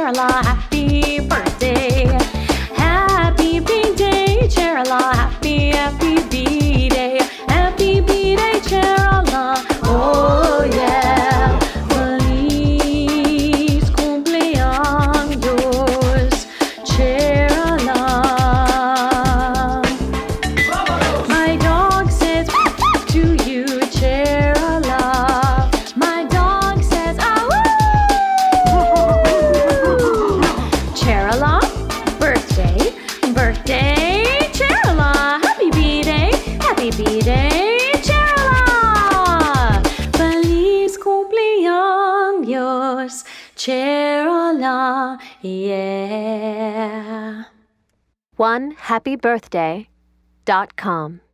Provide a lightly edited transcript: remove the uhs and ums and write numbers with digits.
Cheryla, happy birthday. Happy B-Day, Cheryla, happy B-Day. Happy B-Day, Cheryla, oh yeah. Feliz cumpleaños, Cheryla. My dog says to you, Cheryla. My dog says, ah, woo! Cheryla, birthday, Cheryla. Happy B-Day, Cheryla. Feliz cumpleaños, Cheryla, yeah. OneHappyBirthday.com